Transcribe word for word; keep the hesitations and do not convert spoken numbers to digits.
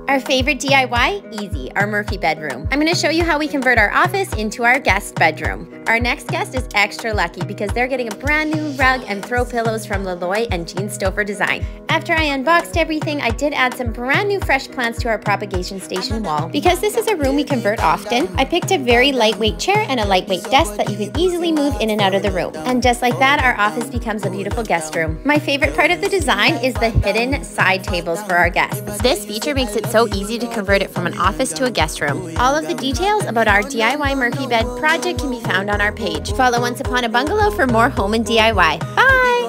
Our favorite D I Y? Easy, our Murphy bedroom. I'm going to show you how we convert our office into our guest bedroom. Our next guest is extra lucky because they're getting a brand new rug and throw pillows from Leloy and Jean Stouffer Design. After I unboxed everything, I did add some brand new fresh plants to our propagation station wall. Because this is a room we convert often, I picked a very lightweight chair and a lightweight desk that you can easily move in and out of the room. And just like that, our office becomes a beautiful guest room. My favorite part of the design is the hidden side tables for our guests. This feature makes it so easy to convert it from an office to a guest room. All of the details about our D I Y Murphy bed project can be found on our page. Follow Once Upon a Bungalow for more home and D I Y. Bye!